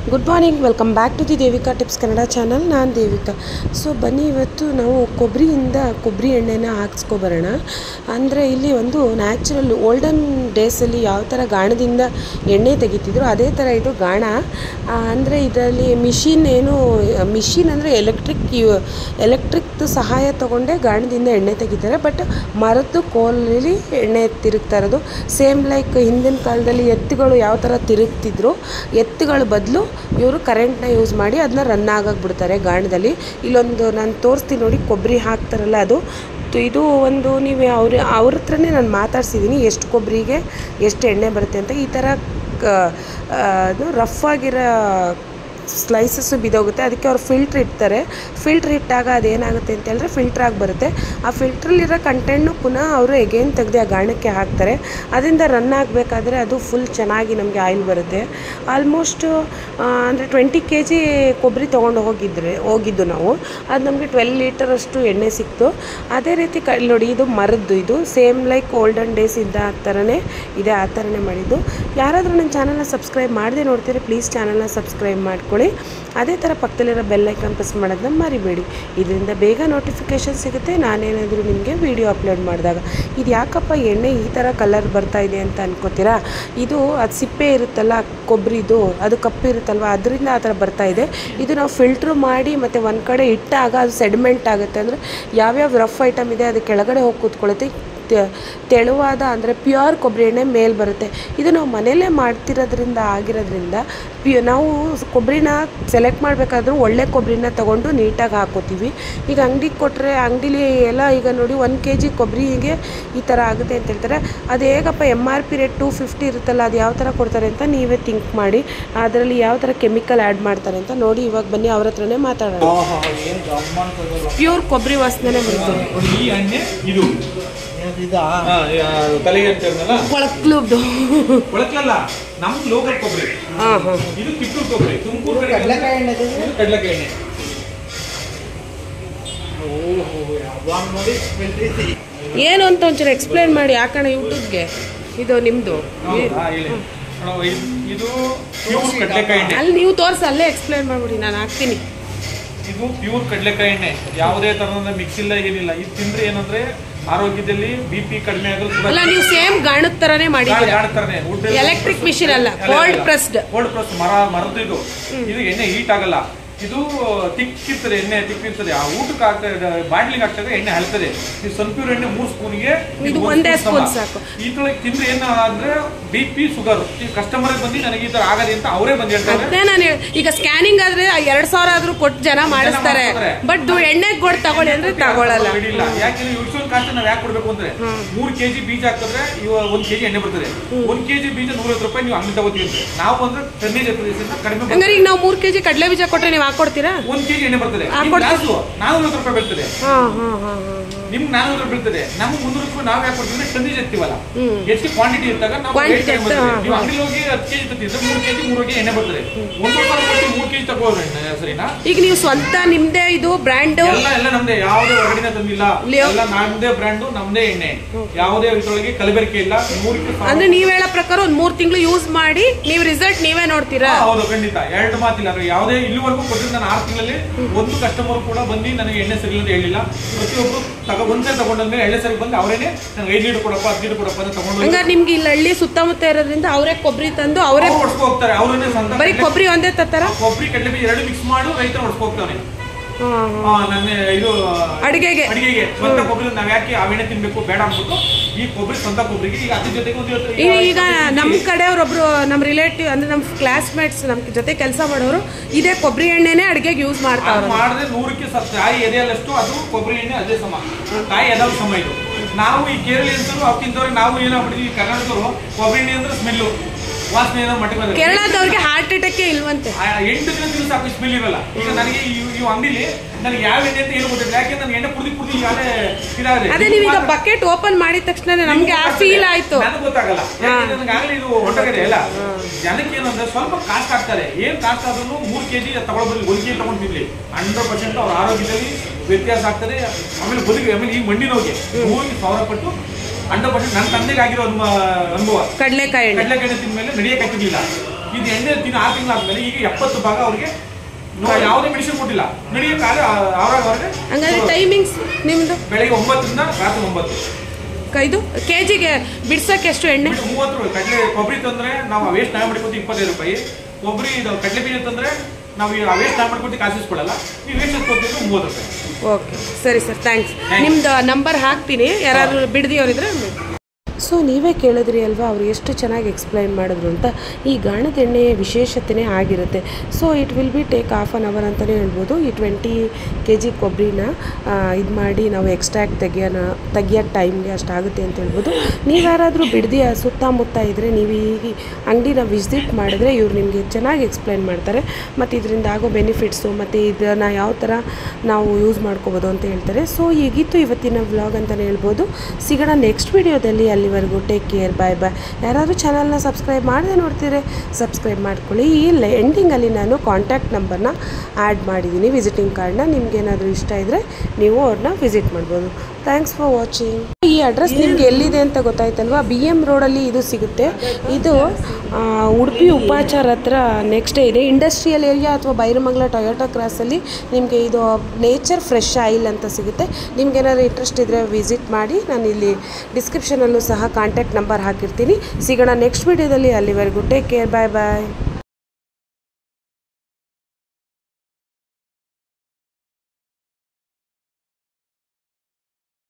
Good morning, welcome back to the Devika tips Kannada channel. ನಾನು Devika. So ಬನ್ನಿ, ಇವತ್ತು ನಾವು ಕೊಬ್ಬರಿ ಎಣ್ಣೆನ ಹಾಕ್ಸ್ಕೊಬರೋಣ. ಅಂದರೆ ಇಲ್ಲಿ ಒಂದು ನ್ಯಾಚುರಲ್ ಓಲ್ಡನ್ ಡೇಸಲ್ಲಿ ಯಾವ ಥರ ಗಾಣದಿಂದ ಎಣ್ಣೆ ತೆಗಿತಿದ್ರು ಅದೇ ಥರ ಇದು ಗಾಣ. ಅಂದರೆ ಇದರಲ್ಲಿ ಮಿಷಿನ್ ಅಂದರೆ ಎಲೆಕ್ಟ್ರಿಕ್ದು ಸಹಾಯ ತೊಗೊಂಡೇ ಗಾಣದಿಂದ ಎಣ್ಣೆ ತೆಗಿತಾರೆ. ಬಟ್ ಮರದ್ದು ಕೋಲಲ್ಲಿ ಎಣ್ಣೆ ತಿರುಗ್ತಾ ಇರೋದು. ಸೇಮ್ ಲೈಕ್ ಹಿಂದಿನ ಕಾಲದಲ್ಲಿ ಎತ್ತುಗಳು ಯಾವ ಥರ ತಿರುಗ್ತಿದ್ರು, ಎತ್ತುಗಳ ಬದಲು ಇವರು ಕರೆಂಟ್ನ ಯೂಸ್ ಮಾಡಿ ಅದನ್ನ ರನ್ ಆಗಕ್ಕೆ ಬಿಡ್ತಾರೆ ಗಾಣದಲ್ಲಿ. ಇಲ್ಲೊಂದು ನಾನು ತೋರಿಸ್ತೀನಿ ನೋಡಿ, ಕೊಬ್ಬರಿ ಹಾಕ್ತಾರಲ್ಲ ಅದು. ಇದು ಒಂದು ನೀವು ಅವ್ರ ಹತ್ರನೇ ನಾನು ಮಾತಾಡ್ಸಿದ್ದೀನಿ ಎಷ್ಟು ಕೊಬ್ಬರಿಗೆ ಎಷ್ಟು ಎಣ್ಣೆ ಬರುತ್ತೆ ಅಂತ. ಈ ಥರ ಅದು ರಫ್ ಆಗಿರೋ ಸ್ಲೈಸಸ್ಸು ಬಿದ್ದೋಗುತ್ತೆ. ಅದಕ್ಕೆ ಅವ್ರು ಫಿಲ್ಟ್ರ್ ಇಡ್ತಾರೆ. ಫಿಲ್ಟ್ರ್ ಇಟ್ಟಾಗ ಅದೇನಾಗುತ್ತೆ ಅಂತ ಹೇಳಿದ್ರೆ ಫಿಲ್ಟ್ರಾಗಿ ಬರುತ್ತೆ. ಆ ಫಿಲ್ಟ್ರಲ್ಲಿರೋ ಕಂಟೆಂಟ್ನು ಪುನಃ ಅವರು ಎಗೇನ್ ತೆಗೆದು ಆ ಗಾಣಕ್ಕೆ ಹಾಕ್ತಾರೆ. ಅದರಿಂದ ರನ್ ಆಗಬೇಕಾದ್ರೆ ಅದು ಫುಲ್ ಚೆನ್ನಾಗಿ ನಮಗೆ ಆಯಿಲ್ ಬರುತ್ತೆ. ಆಲ್ಮೋಸ್ಟ್ ಅಂದರೆ 20 kg ಕೊಬ್ಬರಿ ತೊಗೊಂಡು ಹೋಗಿದ್ದು ನಾವು. ಅದು ನಮಗೆ 12 ಲೀಟರಷ್ಟು ಎಣ್ಣೆ ಸಿಕ್ತು. ಅದೇ ರೀತಿ ನೋಡಿ, ಇದು ಮರದ್ದು, ಇದು ಸೇಮ್ ಲೈಕ್ ಓಲ್ಡನ್ ಡೇಸ್ ಇದ್ದ ಆ ಥರನೇ ಇದೆ. ಆ ಥರನೇ ಮಾಡಿದ್ದು. ಯಾರಾದರೂ ನನ್ನ ಚಾನಲ್ನ ಸಬ್ಸ್ಕ್ರೈಬ್ ಮಾಡದೆ ನೋಡ್ತೀರಿ, ಪ್ಲೀಸ್ ಚಾನಲ್ನ ಸಬ್ಸ್ಕ್ರೈಬ್ ಮಾಡ್ಕೊಳ್ಳಿ. ಅದೇ ಥರ ಪಕ್ಕದಲ್ಲಿರೋ ಬೆಲ್ ಐಕಾನ್ ಪ್ರೆಸ್ ಮಾಡೋದನ್ನ ಮರಿಬೇಡಿ. ಇದರಿಂದ ಬೇಗ ನೋಟಿಫಿಕೇಷನ್ ಸಿಗುತ್ತೆ ನಾನೇನಾದರೂ ನಿಮಗೆ ವಿಡಿಯೋ ಅಪ್ಲೋಡ್ ಮಾಡಿದಾಗ. ಇದು ಯಾಕಪ್ಪ ಎಣ್ಣೆ ಈ ಥರ ಕಲರ್ ಬರ್ತಾ ಇದೆ ಅಂತ ಅನ್ಕೋತೀರಾ? ಇದು ಅದು ಸಿಪ್ಪೆ ಇರುತ್ತಲ್ಲ ಕೊಬ್ಬರಿದು, ಅದು ಕಪ್ಪು ಇರುತ್ತಲ್ವ, ಅದರಿಂದ ಆ ಥರ ಬರ್ತಾ ಇದೆ. ಇದು ನಾವು ಫಿಲ್ಟ್ರ್ ಮಾಡಿ ಮತ್ತು ಒಂದು ಕಡೆ ಇಟ್ಟಾಗ ಅದು ಸೆಡಿಮೆಂಟ್ ಆಗುತ್ತೆ. ಅಂದರೆ ಯಾವ್ಯಾವ ರಫ್ ಐಟಮ್ ಇದೆ ಅದು ಕೆಳಗಡೆ ಹೋಗಿ ಕೂತ್ಕೊಳ್ಳುತ್ತೆ. ತೆಳುವಾದ ಅಂದರೆ ಪ್ಯೂರ್ ಕೊಬ್ಬರಿ ಎಣ್ಣೆ ಮೇಲೆ ಬರುತ್ತೆ. ಇದು ನಾವು ಮನೆಯಲ್ಲೇ ಮಾಡ್ತಿರೋದ್ರಿಂದ ಆಗಿರೋದ್ರಿಂದ ನಾವು ಕೊಬ್ಬರಿನ ಸೆಲೆಕ್ಟ್ ಮಾಡಬೇಕಾದ್ರೂ ಒಳ್ಳೆ ಕೊಬ್ಬರಿನ ತೊಗೊಂಡು ನೀಟಾಗಿ ಹಾಕೋತೀವಿ. ಈಗ ಅಂಗಡಿಗೆ ಕೊಟ್ಟರೆ ಅಂಗಡಿಲಿ ಎಲ್ಲ ಈಗ ನೋಡಿ 1 kg ಕೊಬ್ಬರಿಗೆ ಈ ಥರ ಆಗುತ್ತೆ ಅಂತ ಹೇಳ್ತಾರೆ. ಅದು ಹೇಗಪ್ಪ MRP ರೇಟ್ 250 ಇರುತ್ತಲ್ಲ, ಅದು ಯಾವ ಥರ ಕೊಡ್ತಾರೆ ಅಂತ ನೀವೇ ಥಿಂಕ್ ಮಾಡಿ. ಅದರಲ್ಲಿ ಯಾವ ಥರ ಕೆಮಿಕಲ್ ಆ್ಯಡ್ ಮಾಡ್ತಾರೆ ಅಂತ ನೋಡಿ. ಇವಾಗ ಬನ್ನಿ ಅವ್ರ ಹತ್ರನೇ ಮಾತಾಡೋಣ. ಪ್ಯೂರ್ ಕೊಬ್ಬರಿ ವಾಸನೆ ಬರುತ್ತೆ. ನಮ್ದು ಲೋಕಲ್ ಕೊಬ್ಬರಿ, ಇದು ಕಿತ್ತೂರು ಕೊಬ್ಬರಿ, ತುಮಕೂರು ಕಡಲೆಕಾಯಿ ಎಣ್ಣೆ. ಏನು ಅಂತ ಒಂಚೂರು ಎಕ್ಸ್ಪ್ಲೇನ್ ಮಾಡಿ ಯಾಕಣ್ಣ ಯೂಟ್ಯೂಬ್ಗೆ. ಇದು ನಿಮ್ಮದು ಇದು ಪ್ಯೂರ್ ಕಡಲೆಕಾಯಿ ಎಣ್ಣೆ. ಅಲ್ಲಿ ನೀವು ತೋರಿಸಿ ಅಲ್ಲೇ ಎಕ್ಸ್ಪ್ಲೇನ್ ಮಾಡ್ಬಿಡಿ, ನಾನು ಹಾಕ್ತೀನಿ. ಇದು ಪ್ಯೂರ್ ಕಡಲೆಕಾಯಿ ಎಣ್ಣೆ, ಯಾವುದೇ ತರಹದ ಮಿಕ್ಸ್ ಇಲ್ಲ, ಏನಿಲ್ಲ. ಇದು ತಿಂದ್ರೆ ಏನಂದ್ರೆ ಆರೋಗ್ಯದಲ್ಲಿ BP ಕಡಿಮೆ ಆಗೋದು. ಅಲ್ಲ, ನೀವು ಸೇಮ್ ಗಾಣದ ತರನೇ ಮಾಡಿದ್ದೀರಾ, ಎಲೆಕ್ಟ್ರಿಕ್ ಮಿಷಿನ್ ಅಲ್ಲ, ಕೋಲ್ಡ್ ಪ್ರೆಸ್ಡ್ ಮರದ್ದು. ಇದು ಎಣ್ಣೆ ಹೀಟ್ ಆಗಲ್ಲ. ಇದು ತಿಕ್ಕಿರ್ತದೆ, ಎಣ್ಣೆ ತಿಕ್ಕಿರ್ತದೆ. ಆ ಊಟಕ್ಕೆ ಆಗ್ತದೆ, ಬಾಟ್ಲಿಗೆ ಆಗ್ತದೆ, ಎಣ್ಣೆ ಹಲ್ತದೆ. ಈ ಸನ್ಪ್ಯೂರ್ ಎಣ್ಣೆ 3 ಸ್ಪೂನ್ಗೆ ಇದು ಒಂದೇ ಸ್ಪೂನ್ ಸಾಕು. ಈ ತರ ತಿಂದ್ರೆ ಏನ ಅಂದ್ರೆ BP ಶುಗರ್. ಈ ಕಸ್ಟಮರ್ ಬಂದು ನನಗೆ ಈ ತರ ಆಗದೆ ಅಂತ ಅವರೇ ಬಂದು ಹೇಳ್ತಾರೆ. ನಾನು ಈಗ ಸ್ಕ್ಯಾನಿಂಗ್ ಆದ್ರೆ 2000 ಆದ್ರೂ ಕೊಟ್ಟು ಜನ ಮಾಡಿಸ್ತಾರೆ. ಬಟ್ ಎಣ್ಣೆ ಕೊಟ್ಟು ತಗೊಳ್ಳಿ ಅಂದ್ರೆ ತಗೊಳ್ಳಲ್ಲ. ಯಾಕೆಂದ್ರೆ ಯೂಶುವಲ್ ಕಾಸ್ಟ್ ನಾವ್ ಯಾಕೆ ಕೊಡ್ಬೇಕು ಅಂದ್ರೆ 3 kg ಬೀಜ ಹಾಕಿದ್ರೆ 1 kg ಎಣ್ಣೆ ಬರ್ತದೆ. 1 kg ಬೀಜ 150 ರೂಪಾಯಿ ನೀವು ಅಂಗಡಿ ತಗೋತೀವಿ. ನಾವು ಅಂದ್ರೆ ಟನ್ನೇಜ್ ಕಡಿಮೆ. ಹಂಗಾರೆ ಈಗ ನಾವು 3 kg ಕಡಲೆ ಬೀಜ ಕೊಟ್ರೆ ನೀವು ಹಾಕೊಡ್ತೀರಾ? 1 kg ಎಣ್ಣೆ ಬರ್ತದೆ. 450 ರೂಪಾಯಿ ಬೀಳ್ತದೆ. ನಿಮ್ಗೆ 400 ರೂಪಾಯಿ ಬೀಳ್ತದೆ. ನಮ್ಗೆ 300 ರೂಪಾಯಿ ನಾವ್ ಯಾಕೆ ಕೊಡ್ತೀವಿ? ಟನ್ನೇಜ್ ಎತ್ತೀವಲ್ಲ, ಎಷ್ಟು ಕ್ವಾಂಟಿಟಿ ಇದ್ದಾಗ ನಾವು ನೀವು ಅಂಗಡಿ ಹೋಗಿ 10 kg ತತ್ತಿದ್ರೆ 3 kg 3 kg ಎಣ್ಣೆ ಬರ್ತದೆ. 3 kg ತಗೋದ್ರೆ ಸರಿನಾ? ಈಗ ನೀವು ಸ್ವಂತ ನಿಮ್ದೇ ಇದು ಬ್ರ್ಯಾಂಡ್ ಎಲ್ಲ ನಮ್ದೇ, ಯಾವುದೇ ಹೊರಗಡೆ ತಂದಿಲ್ಲ. ಎಲ್ಲ ನಮ್ದೇ ಬ್ರ್ಯಾಂಡ್, ನಮ್ದೇ ಎಣ್ಣೆ. ಯಾವುದೇ ಇದ್ರೊಳಗೆ ಕಲಬೆರಕೆ ಇಲ್ಲ. ಅಂದ್ರೆ ನೀವ್ ಹೇಳೋ ಪ್ರಕಾರ ಒಂದ್ 3 ತಿಂಗಳು ಯೂಸ್ ಮಾಡಿ ನೀವು ರಿಸಲ್ಟ್ ನೀವೇ ನೋಡ್ತೀರಾ? ಹೌದು, ಖಂಡಿತ. 2 ಮಾತಿಲ್ಲ. ಯಾವುದೇ ಇಲ್ಲಿವರೆಗೂ ಕೊಟ್ಟಿದ್ದು ನಾನು 6 ತಿಂಗಳಲ್ಲಿ ಒಂದು ಕಸ್ಟಮರ್ ಕೂಡ ಬಂದು ನನಗೆ ಎಣ್ಣೆ ಸರಿ ಅಂತ ಹೇಳಿಲ್ಲ. ಪ್ರತಿಯೊಬ್ಬರು ಒಂದ್ಸರಿ ತಗೊಂಡ್ಮೇಲೆ ಎಣ್ಣೆ ಸರಿ ಬಂದು ಅವರೇನೆ ನನಗೆ 5 ಲೀಟರ್ ಕೊಡಪ್ಪ 10 ಲೀಟರ್ ಕೊಡಪ್ಪ ಅಂತ ತಗೊಂಡು. ಹಂಗಾರೆ ನಿಮ್ಗೆ ಇಲ್ಲಿ ಹಳ್ಳಿ ಸುತ್ತಮುತ್ತ ಇರೋದ್ರಿಂದ ಅವರೇ ಕೊಬ್ಬರಿ ತಂದು ಅವರೇ ಹೊಡ್ಸ್ಕೊ ಹೋಗ್ತಾರೆ. ಅವರನ್ನೇ ಸ್ವಂತ ಬರೀ ಕೊಬ್ಬರಿ ಒಂದೇ ತತ್ತಾರ, ಕೊಬ್ಬರಿ ಕಡಲೆ ಬೀಜ 2 ಮಿಕ್ಸ್ ಮಾಡಿ ರೈತ ಹೊಡ್ಸ್ಕೊ ಹೋಗ್ತಾನೆ. ನನ್ನ ಇದು ಅಡಿಗೆಗೆ ಸ್ವಂತ ಕೊಬ್ಬರಿ. ನಾವ್ ಯಾಕೆ ಆ ಎಣ್ಣೆ ತಿನ್ಬೇಕು ಬೇಡ ಅನ್ಬೇಕು. ಈ ಕೊಬ್ಬರಿ ಸ್ವಂತ ಕೊಬ್ಬರಿಗೆ ಈಗ ಅದ್ರ ಜೊತೆಗೆ ಈಗ ನಮ್ಮ ಕಡೆ ಅವರೊಬ್ರು ನಮ್ಮ ರಿಲೇಟಿವ್ ಅಂದ್ರೆ ನಮ್ಮ ಕ್ಲಾಸ್ಮೇಟ್ಸ್ ನಮ್ ಜೊತೆ ಕೆಲಸ ಮಾಡೋರು ಇದೇ ಕೊಬ್ಬರಿ ಎಣ್ಣೆನೆ ಅಡಿಗೆಗೆ ಯೂಸ್ ಮಾಡ್ತಾರೆ. ಮಾಡಿದ್ರೆ 100ಕ್ಕೆ ತಾಯಿ ಎದೆಯಲ್ಲಷ್ಟು ಅದು ಕೊಬ್ಬರಿ ಎಣ್ಣೆ ಅದೇ ಸಮ, ತಾಯಿ ಎದಲ್ ಸಮ. ಇದು ನಾವು ಈ ಕೇರಳ ಅಂತೂ ಅವತ್ತಿಂದವ್ರಿಗೆ ನಾವು ಏನಾಗ್ಬಿಟ್ಟಿದ್ವಿ, ಕರ್ನಾಟಕದವರು ಕೊಬ್ಬರಿ ಎಣ್ಣೆ ಅಂದ್ರೆ ಸ್ಮೆಲ್ಲು, ವಾಸನೆ ಏನೋ ಮಟ್ಟ. ಕೇರಳದವ್ರಿಗೆ ಹಾರ್ಟ್ ಅಟ್ಯಾಕ್ ಇಲ್ವಂತೆ. 8 ದಿನ ಸಾಕು ಸ್ಮೆಲ್ ಇರಲ್ಲ. ಈಗ ನನಗೆ ಈ ಅಂಗಡಿಲಿ ನನಗೆ ಯಾವ ಎಣ್ಣೆ ಅಂತ ಏನು ಗೊತ್ತಿಲ್ಲ. ಯಾಕೆ ನನಗೆ ಎಣ್ಣೆ ಕುಡಿದು ಇದಾಗಿದೆ. ಅದೇ ನೀವೀಗ ಬಕೆಟ್ ಓಪನ್ ಮಾಡಿದ ತಕ್ಷಣ ನಮ್ಗೆ ಆ ಫೀಲ್ ಆಯ್ತು. ನನಗೆ ಗೊತ್ತಾಗಲ್ಲ, ನನಗೆ ಆಗಲಿ ಇದು ಹೊಟ್ಟೆಗಿದೆ ಎಲ್ಲ. ಜನಕ್ಕೆ ಏನಂದ್ರೆ ಸ್ವಲ್ಪ ಕಾಸ್ಟ್ ಆಗ್ತಾರೆ. ಏನ್ ಕಾಸ್ಟ್ ಆದ್ರೂ 3 kg ತಗೊಳ್ಬರ್ಲಿ, 1 kg ತಗೊಂಡು ತಿನ್ಲಿ, 100% ಅವ್ರ ಆರೋಗ್ಯದಲ್ಲಿ ವ್ಯತ್ಯಾಸ ಆಗ್ತದೆ. ಆಮೇಲೆ ಆಮೇಲೆ ಈ ಮಂಡಿ ನೋವಿಗೆ 1,000 ಪಟ್ಟು 100% ನನ್ನ ತಂದೆಗೆ ಆಗಿರೋ ಅನುಭವ. ಕಡಲೆಕಾಯಿ ತಿಂದ ಮೇಲೆ ನಡೆಯಕ್ಕೆ ಆಗ್ತಿರ್ಲಿಲ್ಲ. ಇದು ಎಣ್ಣೆ ದಿನ 6 ತಿಂಗಳಾದ್ಮೇಲೆ ಈಗ 70 ಭಾಗ ಅವ್ರಿಗೆ ಯಾವುದೇ ಮೆಡಿಸಿನ್ ಕೊಟ್ಟಿಲ್ಲ, ನಡೆಯೋಕೆ ಅವ್ರಿಗೆ. ಹಂಗಾದ್ರೆ ಟೈಮಿಂಗ್ಸ್ ನಿಮ್ಮದು ಬೆಳಗ್ಗೆ 9 ರಿಂದ ರಾತ್ರಿ 9. ಇದು ಕೆಜಿಗೆ ಬಿಡ್ಸಕ್ಕೆ ಎಷ್ಟು ಎಣ್ಣೆ? 30 ರೂಪಾಯಿ. ಕಡಲೆ ಕೊಬ್ಬರಿ ತಂದ್ರೆ ನಾವು ವೇಸ್ಟ್ ನಾವೇ ಮಾಡ್ಕೊತೀವಿ 25 ರೂಪಾಯಿ. ಕೊಬ್ಬರಿ ಇದು ಕಡಲೆ ಬೀಜ ತಂದ್ರೆ ನಾವು ವೇಸ್ಟ್ ನಾವೇ ಮಾಡ್ಕೊತೀವಿ, ಕಾಸಿಸ್ಕೊಡಲ್ಲ. ನೀವು ವೇಸ್ಟ್ ಕೊಡ್ತೀವಿ 30 ರೂಪಾಯಿ. ಓಕೆ ಸರಿ ಸರ್, ಥ್ಯಾಂಕ್ಸ್. ನಿಮ್ದು ನಂಬರ್ ಹಾಕ್ತೀನಿ, ಯಾರು ಬಿಡದಿಯವರಿದ್ರೆ. ಸೊ ನೀವೇ ಕೇಳಿದ್ರಿ ಅಲ್ವಾ ಅವ್ರು ಎಷ್ಟು ಚೆನ್ನಾಗಿ ಎಕ್ಸ್ಪ್ಲೈನ್ ಮಾಡಿದ್ರು ಅಂತ. ಈ ಗಾಣದ ಎಣ್ಣೆಯ ವಿಶೇಷತೆಯೇ ಆಗಿರುತ್ತೆ. So it will be take ½ an hour ಅಂತಲೇ ಹೇಳ್ಬೋದು. ಈ 20 kg ಕೊಬ್ಬರಿನ ಇದು ಮಾಡಿ ನಾವು ಎಕ್ಸ್ಟ್ರಾಕ್ಟ್ ತೆಗಿಯೋ ಟೈಮ್ಗೆ ಅಷ್ಟಾಗುತ್ತೆ ಅಂತ ಹೇಳ್ಬೋದು. ನೀವು ಯಾರಾದರೂ ಬಿಡದಿಯ ಸುತ್ತಮುತ್ತ ಇದ್ದರೆ ನೀವು ಈ ಅಂಗಡಿನ ವಿಸಿಟ್ ಮಾಡಿದ್ರೆ ಇವ್ರು ನಿಮಗೆ ಚೆನ್ನಾಗಿ ಎಕ್ಸ್ಪ್ಲೈನ್ ಮಾಡ್ತಾರೆ, ಮತ್ತು ಇದರಿಂದ ಆಗೋ ಬೆನಿಫಿಟ್ಸು ಮತ್ತು ಇದನ್ನು ಯಾವ ಥರ ನಾವು ಯೂಸ್ ಮಾಡ್ಕೋಬೋದು ಅಂತ ಹೇಳ್ತಾರೆ. ಸೊ ಹೀಗಿತ್ತು ಇವತ್ತಿನ ವ್ಲಾಗ್ ಅಂತಲೇ ಹೇಳ್ಬೋದು. ಸಿಗೋಣ ನೆಕ್ಸ್ಟ್ ವಿಡಿಯೋದಲ್ಲಿ. ಅಲ್ಲಿವರೆಗೂ ಟೇಕ್ ಕೇರ್, ಬಾಯ್ ಬಾಯ್. ಯಾರಾದರೂ ಚಾನಲ್ನ ಸಬ್ಸ್ಕ್ರೈಬ್ ಮಾಡದೆ ನೋಡ್ತೀರಿ ಸಬ್ಸ್ಕ್ರೈಬ್ ಮಾಡ್ಕೊಳ್ಳಿ. ಈ ಎಂಡಿಂಗಲ್ಲಿ ನಾನು ಕಾಂಟ್ಯಾಕ್ಟ್ ನಂಬರ್ನ ಆ್ಯಡ್ ಮಾಡಿದ್ದೀನಿ, ವಿಸಿಟಿಂಗ್ ಕಾರ್ಡ್ನ. ನಿಮ್ಗೇನಾದರೂ ಇಷ್ಟ ಇದ್ದರೆ ನೀವು ಅವ್ರನ್ನ ವಿಸಿಟ್ ಮಾಡ್ಬೋದು. Thanks for watching. ಈ ಅಡ್ರೆಸ್ ನಿಮ್ಗೆ ಎಲ್ಲಿದೆ ಅಂತ ಗೊತ್ತಾಯ್ತಲ್ವಾ? BM ರೋಡಲ್ಲಿ ಇದು ಸಿಗುತ್ತೆ. ಇದು ಉಡುಪಿ ಉಪಾಚಾರ ಹತ್ರ ನೆಕ್ಸ್ಟೇ ಇದೆ. ಇಂಡಸ್ಟ್ರಿಯಲ್ ಏರಿಯಾ ಅಥವಾ ಬೈರಮಂಗಲ ಟೊಯೋಟಾ ಕ್ರಾಸಲ್ಲಿ ನಿಮಗೆ ಇದು ನೇಚರ್ ಫ್ರೆಶ್ ಆಯಿಲ್ ಅಂತ ಸಿಗುತ್ತೆ. ನಿಮ್ಗೇನಾದ್ರು ಇಂಟ್ರೆಸ್ಟ್ ಇದ್ದರೆ ವಿಸಿಟ್ ಮಾಡಿ. ನಾನು ಇಲ್ಲಿ ಡಿಸ್ಕ್ರಿಪ್ಷನಲ್ಲೂ ಸಹ ಕಾಂಟ್ಯಾಕ್ಟ್ ನಂಬರ್ ಹಾಕಿರ್ತೀನಿ. ಸಿಗೋಣ ನೆಕ್ಸ್ಟ್ ವಿಡಿಯೋದಲ್ಲಿ. ಅಲ್ಲಿವರೆಗೂ ಟೇಕ್ ಕೇರ್, ಬಾಯ್ ಬಾಯ್.